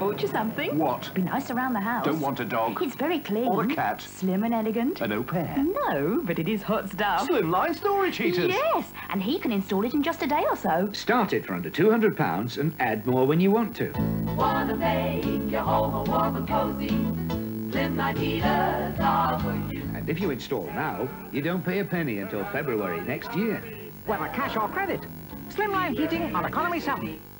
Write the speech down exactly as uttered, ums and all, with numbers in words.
bought you something. What? Be nice around the house. Don't want a dog. It's very clean. Or a cat. Slim and elegant. An au pair. No, but it is hot stuff. Slimline storage heaters. Yes, and he can install it in just a day or so. Start it for under two hundred pounds and add more when you want to. Wanna make your home warm and cozy? Slimline heaters are for you. And if you install now, you don't pay a penny until February next year. Whether cash or credit, Slimline Heating on Economy seven.